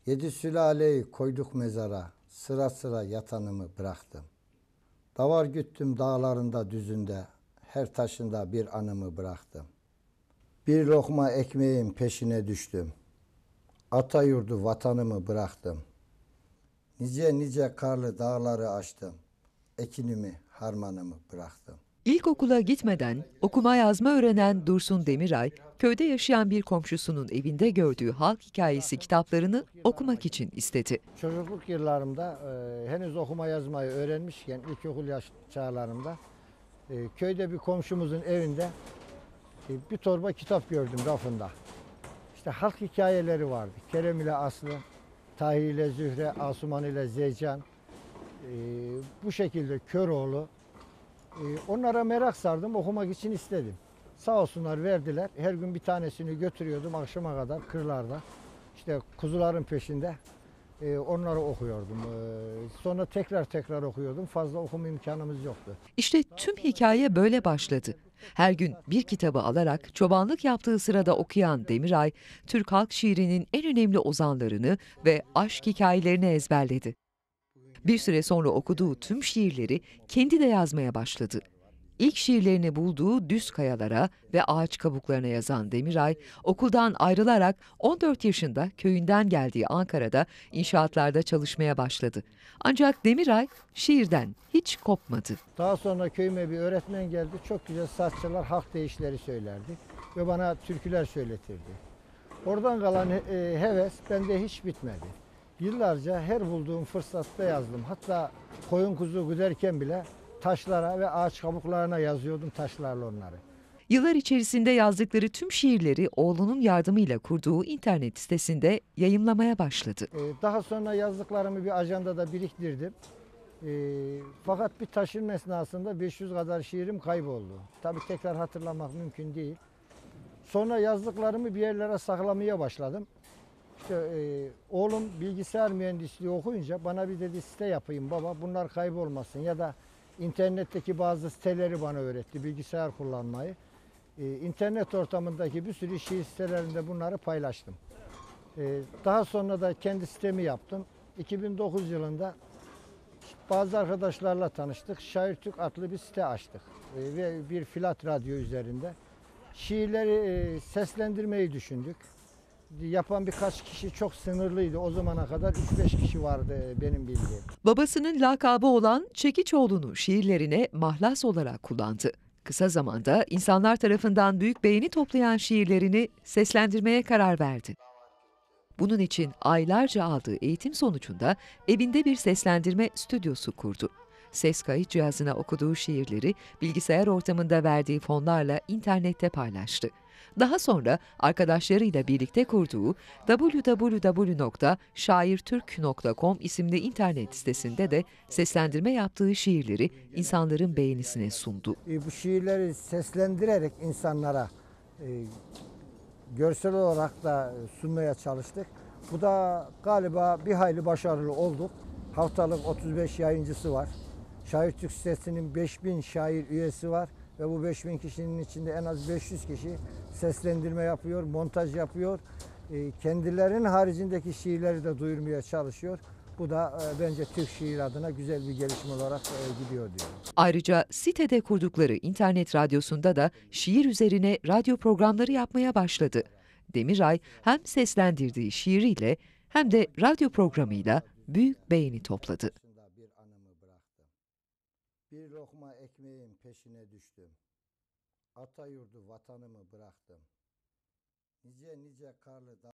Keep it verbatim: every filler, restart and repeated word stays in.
Yedi sülaleyi koyduk mezara, sıra sıra yatanımı bıraktım. Davar güttüm dağlarında düzünde, her taşında bir anımı bıraktım. Bir lokma ekmeğin peşine düştüm. Ata yurdu vatanımı bıraktım. Nice nice karlı dağları aştım. Ekinimi, harmanımı bıraktım. İlkokula gitmeden okuma yazma öğrenen Dursun Demiray, köyde yaşayan bir komşusunun evinde gördüğü halk hikayesi kitaplarını okumak için istedi. Çocukluk yıllarımda e, henüz okuma yazmayı öğrenmişken ilkokul yaş çağlarımda e, köyde bir komşumuzun evinde e, bir torba kitap gördüm rafında. İşte halk hikayeleri vardı. Kerem ile Aslı, Tahir ile Zühre, Asuman ile Zeycan, e, bu şekilde Köroğlu. E, onlara merak sardım, okumak için istedim. Sağ olsunlar verdiler. Her gün bir tanesini götürüyordum akşama kadar kırlarda. İşte kuzuların peşinde. Ee, onları okuyordum. Ee, sonra tekrar tekrar okuyordum. Fazla okuma imkanımız yoktu. İşte tüm hikaye böyle başladı. Her gün bir kitabı alarak çobanlık yaptığı sırada okuyan Demiray, Türk halk şiirinin en önemli ozanlarını ve aşk hikayelerini ezberledi. Bir süre sonra okuduğu tüm şiirleri kendi de yazmaya başladı. İlk şiirlerini bulduğu düz kayalara ve ağaç kabuklarına yazan Demiray, okuldan ayrılarak on dört yaşında köyünden geldiği Ankara'da inşaatlarda çalışmaya başladı. Ancak Demiray şiirden hiç kopmadı. Daha sonra köyüme bir öğretmen geldi. Çok güzel sazçılar halk deyişleri söylerdi ve bana türküler söyletirdi. Oradan kalan e, heves bende hiç bitmedi. Yıllarca her bulduğum fırsatta yazdım. Hatta koyun kuzu güderken bile taşlara ve ağaç kabuklarına yazıyordum taşlarla onları. Yıllar içerisinde yazdıkları tüm şiirleri oğlunun yardımıyla kurduğu internet sitesinde yayımlamaya başladı. Ee, Daha sonra yazdıklarımı bir ajandada biriktirdim. Ee, fakat bir taşınma esnasında beş yüz kadar şiirim kayboldu. Tabii tekrar hatırlamak mümkün değil. Sonra yazdıklarımı bir yerlere saklamaya başladım. İşte e, oğlum bilgisayar mühendisliği okuyunca bana bir dedi site yapayım baba bunlar kaybolmasın ya da internetteki bazı siteleri bana öğretti bilgisayar kullanmayı. Ee, internet ortamındaki bir sürü şiir sitelerinde bunları paylaştım. Ee, daha sonra da kendi sitemi yaptım. iki bin dokuz yılında bazı arkadaşlarla tanıştık. Şair Türk adlı bir site açtık. Ee, ve bir Filat Radyo üzerinde. Şiirleri e, seslendirmeyi düşündük. Yapan birkaç kişi çok sınırlıydı. O zamana kadar üç beş kişi vardı benim bildiğim. Babasının lakabı olan Çekiçoğlu'nu şiirlerine mahlas olarak kullandı. Kısa zamanda insanlar tarafından büyük beğeni toplayan şiirlerini seslendirmeye karar verdi. Bunun için aylarca aldığı eğitim sonucunda evinde bir seslendirme stüdyosu kurdu. Ses kayıt cihazına okuduğu şiirleri bilgisayar ortamında verdiği fonlarla internette paylaştı. Daha sonra arkadaşlarıyla birlikte kurduğu double-u double-u double-u nokta şairtürk nokta com isimli internet sitesinde de seslendirme yaptığı şiirleri insanların beğenisine sundu. E, bu şiirleri seslendirerek insanlara e, görsel olarak da sunmaya çalıştık. Bu da galiba bir hayli başarılı olduk. Haftalık otuz beş yayıncısı var. Şair Türk sitesinin beş bin şair üyesi var ve bu beş bin kişinin içinde en az beş yüz kişi seslendirme yapıyor, montaj yapıyor. Kendilerinin haricindeki şiirleri de duyurmaya çalışıyor. Bu da bence Türk şiir adına güzel bir gelişme olarak gidiyor diyor. Ayrıca sitede kurdukları internet radyosunda da şiir üzerine radyo programları yapmaya başladı. Demiray hem seslendirdiği şiiriyle hem de radyo programıyla büyük beğeni topladı. Bir lokma ekmeğin peşine düştüm. Ata yurdu vatanımı bıraktım. Nice nice karlı